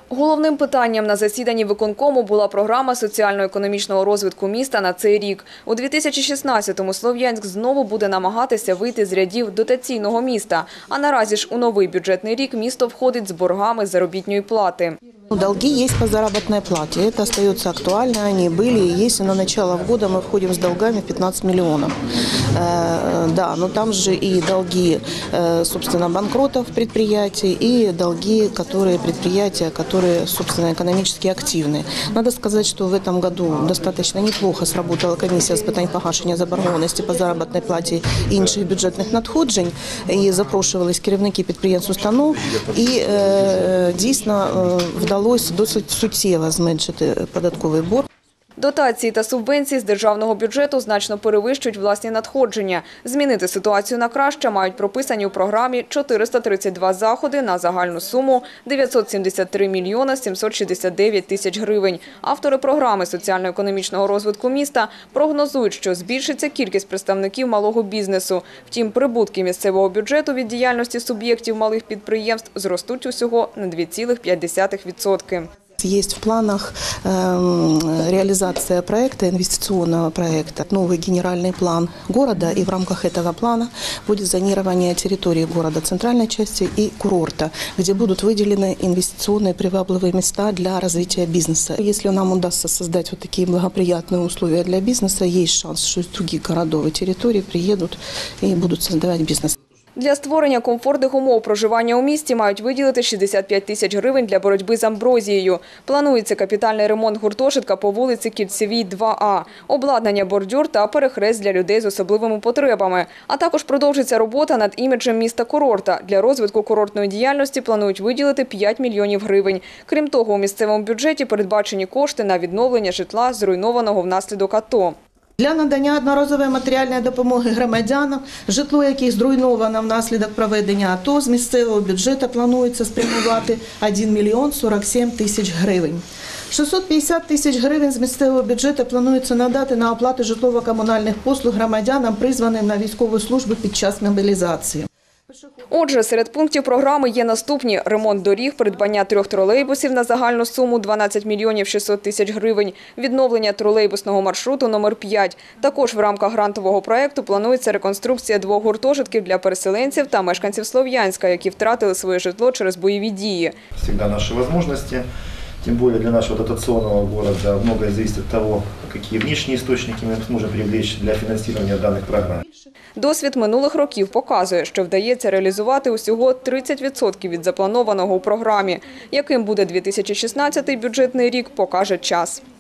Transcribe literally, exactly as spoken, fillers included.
Головним питанням на засіданні виконкому була програма соціально-економічного розвитку міста на цей рік. У дві тисячі шістнадцятому Слов'янськ знову буде намагатися вийти з рядів дотаційного міста. А наразі ж у новий бюджетний рік місто входить з боргами заробітної плати. Долги есть по заработной плате. Это остается актуально. Они были и есть. И на начало года мы входим с долгами в пятнадцать миллионов. Э, да, но там же и долги, э, собственно, банкротов предприятий, и долги, которые предприятия, которые, собственно, экономически активны. Надо сказать, что в этом году достаточно неплохо сработала комиссия з питань погашення заборгованості по заробітній платі і інших бюджетних надходжень. І запрошувались керівники підприємств, установ. І э, дійсно вдалося Вдалося досить суттєво зменшити податковий борг. Дотації та субвенції з державного бюджету значно перевищують власні надходження. Змінити ситуацію на краще мають прописані у програмі чотириста тридцять два заходи на загальну суму дев'ятсот сімдесят три мільйони сімсот шістдесят дев'ять тисяч гривень. Автори програми соціально-економічного розвитку міста прогнозують, що збільшиться кількість представників малого бізнесу. Втім, прибутки місцевого бюджету від діяльності суб'єктів малих підприємств зростуть усього на два цілих п'ять десятих відсотка. Есть в планах э, реализация проекта, инвестиционного проекта, новый генеральный план города, и в рамках этого плана будет зонирование территории города, центральной части и курорта, где будут выделены инвестиционные привабливые места для развития бизнеса. Если нам удастся создать вот такие благоприятные условия для бизнеса, есть шанс, что из других городов и территорий приедут и будут создавать бизнес. Для створення комфортних умов проживання у місті мають виділити шістдесят п'ять тисяч гривень для боротьби з амброзією. Планується капітальний ремонт гуртожитка по вулиці Кільцевій, два А, обладнання бордюр та перехрест для людей з особливими потребами. А також продовжиться робота над іміджем міста-курорта. Для розвитку курортної діяльності планують виділити п'ять мільйонів гривень. Крім того, у місцевому бюджеті передбачені кошти на відновлення житла, зруйнованого внаслідок АТО. Для надання одноразової матеріальної допомоги громадянам, житло яких зруйновано внаслідок проведення АТО, з місцевого бюджету планується спрямувати один мільйон сорок сім тисяч гривень. шістсот п'ятдесят тисяч гривень з місцевого бюджету планується надати на оплату житлово-комунальних послуг громадянам, призваним на військову службу під час мобілізації. Отже, серед пунктів програми є наступні: ремонт доріг, придбання трьох тролейбусів на загальну суму дванадцять мільйонів шістсот тисяч гривень, відновлення тролейбусного маршруту номер п'ять. Також в рамках грантового проєкту планується реконструкція двох гуртожитків для переселенців та мешканців Слов'янська, які втратили своє житло через бойові дії. Завжди наші можливості. Тем более для нашего дотационного города многое зависит от того, какие внешние источники мы сможем привлечь для финансирования данных программ. Досвід минулих років показує, що вдається реалізувати усього тридцять відсотків від запланованого у програмі. Яким буде дві тисячі шістнадцятий бюджетний рік, покаже час.